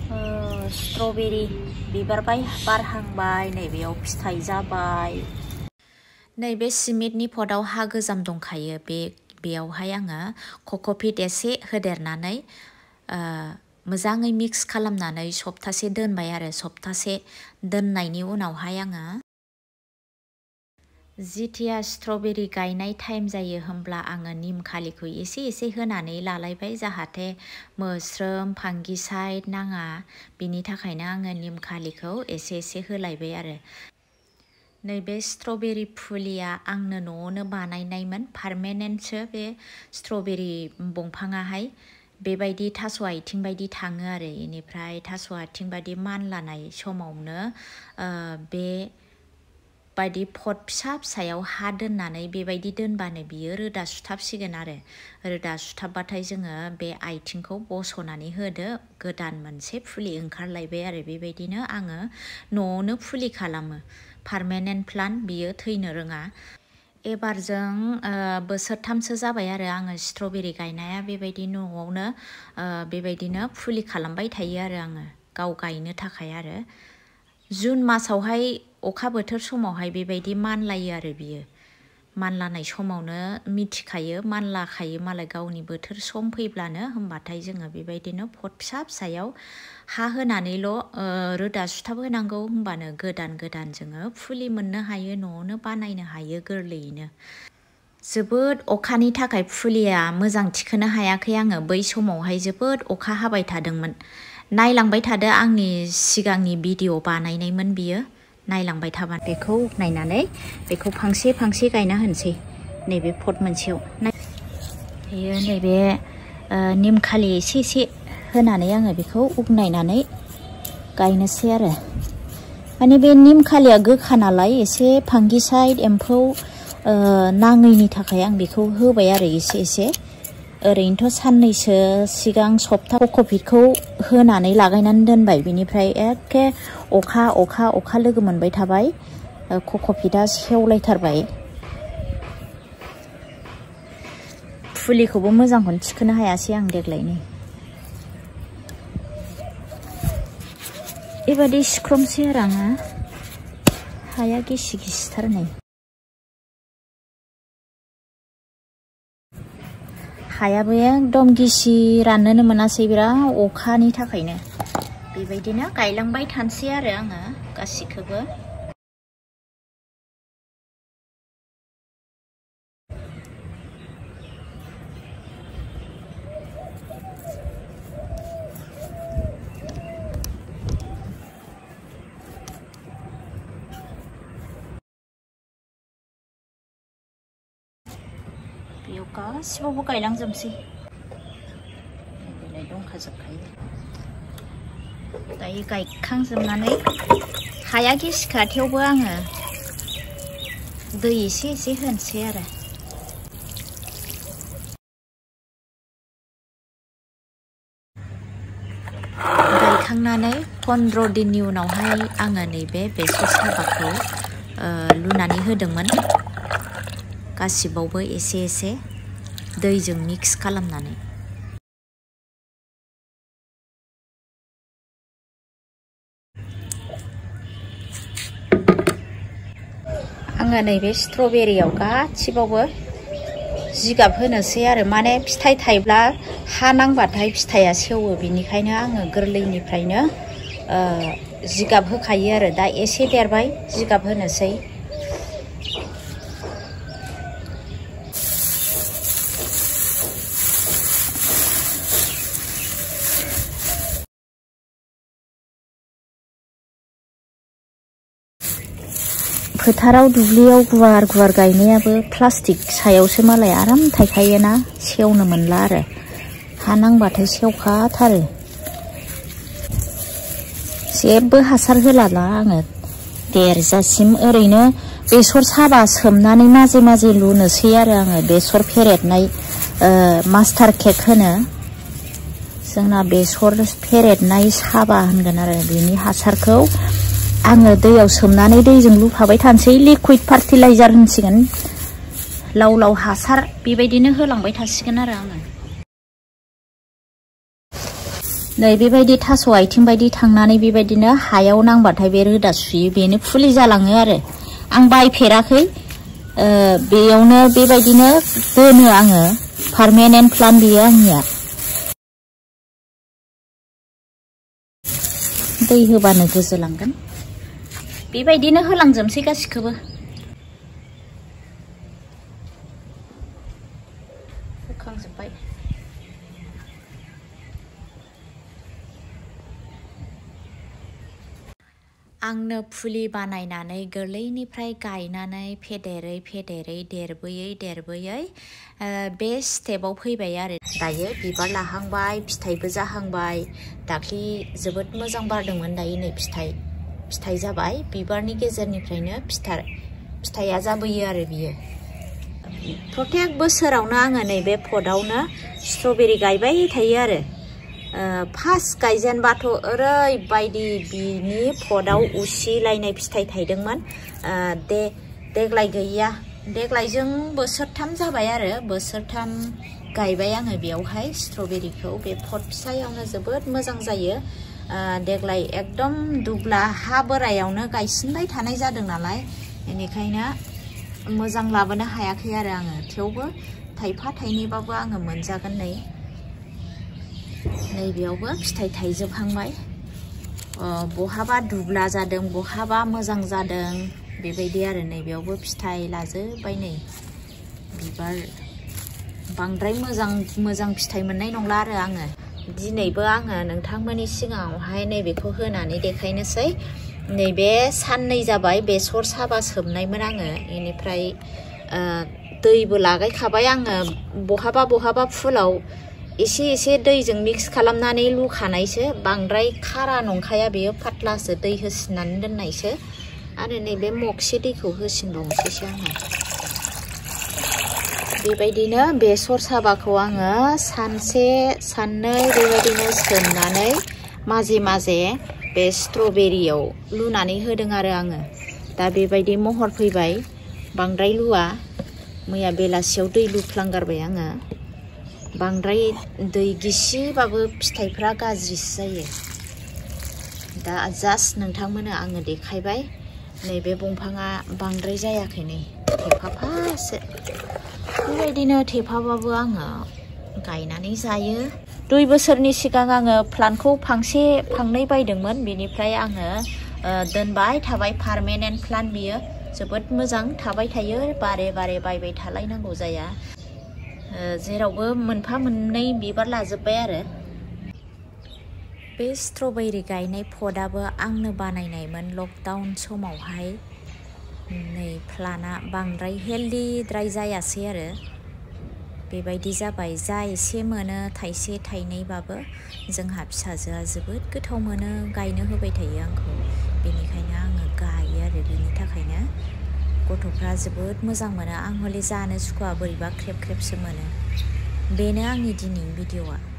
Strawberry बिबार बारहांबाय नैबेयाव फिथाइ जाबाय। नैबे सिमेन्टनि पटआव हा गोजाम दंखायो बेयावहाय आङो कक'पिट एसे होदेरनानै मोजाङै मिक्स खालामनानै सप्तासे दोनबाय आरो सप्तासे दोननायनि उनावहाय आङो जिथिया स्ट्रबेरी गायनाय टाइम जायो होमब्ला आङो निम खालिखौ एसे होनानै लालायबाय जाहाथे मोस्रोम फांगिसाइड नाङा बिनि थाखायनो आङो निम खालिखौ एसे होलायबाय आरो। नैबे स्ट्रबेरी फुलिया आंनो न'आवनो बानायनायमोन पारमानेन्टसो बे स्ट्रबेरी दंफाङाहाय बेबायदि थास' आथिं बायदि थाङो आरो इनिफ्राय थास' आथिं बायदि मानलानाय समावनो बे बायदि पट फिसायाव हा दोननानै बेबायदि दोनबानो बियो रोदा सुथाबसिगोन आरो रोदा सुथाबबाथाय जोङो बे आथिंखौ बस'नानै होदो गोदान मोनसे फुलि ओंखारलायबाय आरो बेबायदिनो आङो न'आवनो फुलि खालामो पारमानेन्ट प्लान्ट बियो थैनो रोङा। एबारजों बोसोरथामसो जाबाय आरो आङो स्ट्रबेरी गायनाया बेबायदि न'आवनो बेबायदिनो फुलि खालामबाय थायो आरो आङो गाव गायनो थाखाय आरो जुन मासावहाय अखा बोथोर समावहाय बेबायदि मानलायो आरो बियो मानलानाय समावनो मिथिखायो मानलाखायो मालाय गावनि बोथोर सम फैब्लानो होमबाथाय जोङो बेबायदिनो पट फिसायाव हा होनानैल' रोदा सुथाब होनांगौ होमबानो गोदान जोङो फुलि मोननो हायो न'आवनो बानायनो हायो गोरलैयैनो। जोबोद अखानि थाखाय फुलिया मोजां थिखोनो हायाखै आङो बै समावहाय जोबोद अखा हाबाय थादोंमोन। नायलांबाय थादो आंनि सिगांनि भिडिअ बानायनायमोन बियो नायलांबाय थाबा बेखौ नायनानै बेखौ फांसे गायना होनोसै नैबे पट मोनसेयाव बेयो नैबे निम खालि एसे होनानै आङो बेखौ उगनायनानै गायनोसै आरो माने बे निम खालिया गोखा नालाय एसे फांगिसाइड एम्फौ नाङैनि थाखाय आं बेखौ होबाय आरो एसे ओरैनोथ' साननैसो सिगां सप्ता कक'पिटखौ होनानै लागायनानै दोनबाय बिनिफ्राय एखे अखा लोगो मोनबाय थाबाय कक'पिटआ सेवलायथारबाय फुलिखौबो मोजांखौनो थिखोनो हायासै आं देग्लायनि बेबायदि सिख्रमसै आरो आङो हाया गिसिथार नै हायाबो एकदम गिसि राननोनो मोनासै बिराद अखानि थाखायनो बेबायदिनो गायलांबाय थानोसै आरो आङो गासिखौबो। बेयाव गासिबावबो गायलांजोबसै बेलाय दंखाजोबखायो दायो गायखांजोबनानै हाया गिसिखा थेवबो आङो दै एसे होनोसै आरो गायखांनानै 15 दिननि उनावहाय आङो नैबे बेसर साबाखौ लुनानै होदोंमोन गासिबावबो एसे दैजों मिक्स खालामनानै आङो नैबे स्ट्रबेरियाव गासिबावबो जिगाब होनोसै आरो माने फिथाइ थाइब्ला हा नांबाथाय फिथाइया सेवो बिनिखायनो आङो गोरलैनिफ्रायनो जिगाब होखायो आरो दा एसे देरबाय जिगाब होनोसै फोथाराव दुब्लियाव गुवार गायनायाबो प्लास्टिक सायावसो मालाय आराम थायखायोना सेवनो मोनला आरो हा नांबाथाय सेवखाथारो जेबो हासार होलाला आङो देरजासिम ओरैनो बेसर साबा सोमनानै माजे लुनोसै आरो आङो बेसर फेरेदनाय मास्टार केक होनो जोंना बेसर फेरेदनाय साबा होनगोन आरो बेनि हासारखौ आङो दैयाव सोमनानै दैजों लुफाबाय थानोसै लिकुइड फार्टिलाइजार होनसिगोन लाव हासार बेबायदिनो होलांबाय थासिगोन आरो आङो नै बेबायदि थास' आथिं बायदि थांनानै बेबायदिनो हायाव नांबाथाय बे रोदा सुयो बेनो फुलि जालाङो आरो आं बायफेराखै बेयावनो बेबायदिनो दोनो आङो पार्मानेन्ट प्लान्ट बियो आंनिया दै होबानो गोजोलांगोन बेबायदिनो होलांजोबसै गासिखौबो होखांजोब्बाय आंनो फुलि बानायनानै गोरलैनिफ्राय गायनानै फेदेरै देरबोयै बे स्टेपाव फैबाय आरो दायो बिबार लाहांबाय फिथाइबो जाहांबाय दाख्लि जोबोद मोजां बारदोंमोन दायो नै फिथाइ जाबाय बिबारनि गेजेरनिफ्रायनो फिथाइया जाबोयो आरो बियो प्रत्येक बोसोरावनो आङो नैबे पटआवनो स्ट्रबेरी गायबाय थायो आरो फार्स्ट गायजेनबाथ' ओरैबायदि बिनि पटआव उसिलायनाय फिथाइ थाइदोंमोन देग्लाय गैया देग्लायजों बोसोरथाम जाबाय आरो बोसोरथाम गायबाय आङो बेयावहाय स्ट्रबेरीखौ बे पट फिसायावनो जोबोद मोजां जायो देग्लाय एकदम दुब्ला हा बोरायावनो गायसिनबाय थानाय जादों नालाय बेनिखायनो मोजां लाबोनो हायाखै आरो आङो थेवबो थाइफा थाइनैबाबो आङो मोनजागोन नैबेयावबो फिथाइ थाइजोबहांबाय बहाबा दुब्ला जादों बहाबा मोजां जादों बेबायदि आरो नैबेयावबो फिथाइ लाजोबबाय नै बिबार बांद्राय मोजां फिथाइ मोननाय नंला आरो आङो दिनैबो आङो नोंथांमोननि सिगाङावहाय नैबेखौ होनानै देखायनोसै नैबे साननै जाबाय बेसर साबा सोमनायमोन आङो बेनिफ्राय दैबो लागायखाबाय आङो बहाबा फुलाव एसे दैजों मिक्स खालामनानै लुखानायसो बांद्राय खारा नंखाया बेयो फातलासो दै होसिननानै दोननायसो आरो नैबे मगसे दैखौ होसिनबावनोसैसो आङो बेबायदिनो बेसर साबाखौ आङो सानसे साननै बेबायदिनो सोमनानै माजे बे स्ट्रबेरीयाव लुनानै होदों आरो आङो दा बेबायदि महर फैबाय बांद्राय लुवा मैया बेलासियाव दै लुफ्लांगारबाय आङो बांद्राय दै गिसिबाबो फिथाइफ्रा गाज्रिसो जायो दा जास्ट नोंथांमोननो आङो देखायबाय नैबे दंफाङा बांद्राय जायाखै नै थेफाफासो बेबायदिनो थेफाबाबो आङो गायनानै जायो 2 बोसोरनि सिगां आङो प्लान्टखौ फांनै बायदोंमोन बेनिफ्राय आङो दोनबाय थाबाय पार्मानेन्ट प्लान्ट बियो जोबोद मोजां थाबाय थायो बारे बायबाय थालायनांगौ जाया जेरावबो मोनफा मोननै बिबार लाजोबबाय आरो बे स्ट्रबेरी गायनाय पटआबो आंनो बानायनायमोन लकडाउन समावहाय नै प्लान्टआ बांद्राय हेल्दिद्राय जायासै आरो बेबायदि जाबाय जा एसे मोनो थाइसे थाइनैबाबो जोंहा फिसाजोआ जोबोद गोथाव मोनो गायनो होबाय थायो आंखौ बेनिखायनो आङो गायो आरो बेनि थाखायनो गथ'फ्रा जोबोद मोजां मोनो आं हले जानो सुखुवा बोरैबा ख्रेब ख्रेबसो मोनो बेनो आंनि दिनैनि भिडिअ'आ